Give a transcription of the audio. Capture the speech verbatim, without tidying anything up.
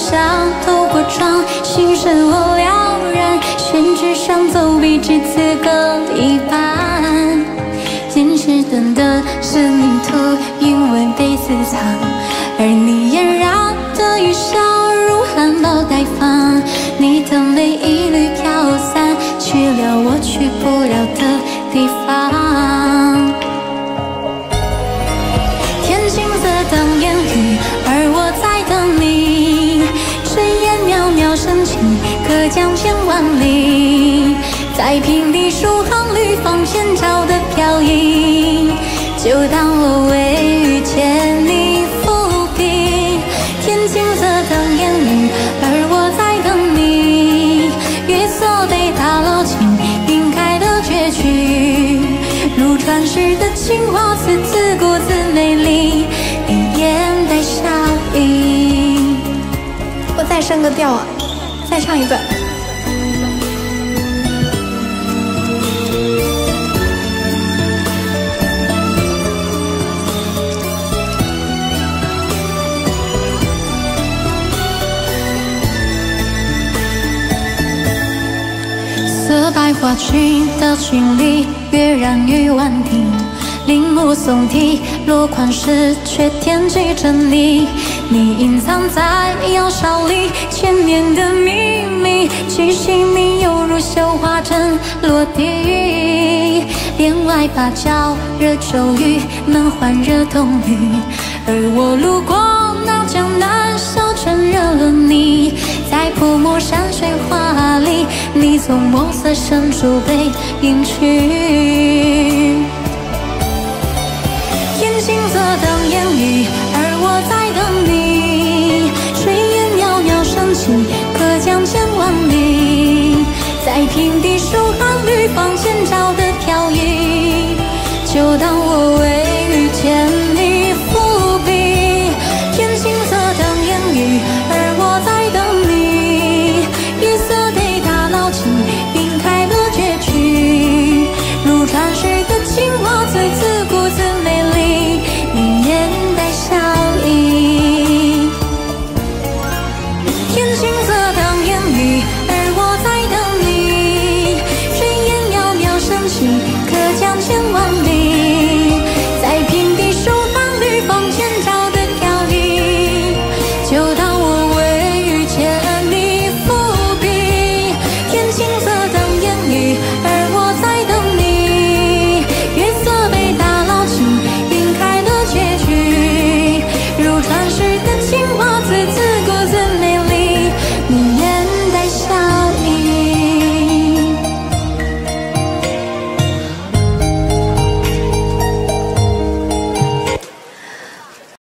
想透过窗，心声我了然，宣纸上走笔至此各一半。见识短的生命图，因为被私藏，而你嫣然的一笑如含苞待放，你的泪一缕飘散，去了我去不了的地方。天青色等烟雨，而我在等你。炊烟袅袅升起，隔江千万里。在平地数行绿芳前朝的飘逸，就当我为遇见你伏笔。天青色等烟雨，而我在等你。月色被打捞尽，晕开的结局，如传世的情话，字字故自美丽，一眼带笑意。 我再升个调啊，再唱一段。 色白花裙的裙里，跃然于万庭。铃木松啼，落款时却惦记着你。你隐藏在窑烧里，千年的秘密，记醒你犹如绣花针落地。帘外芭蕉惹骤雨，门环惹冬雨。而我路过那江南小城，惹了你。在泼墨山水画里，你从墨色深处被隐去。天青色等烟雨，而我在等你。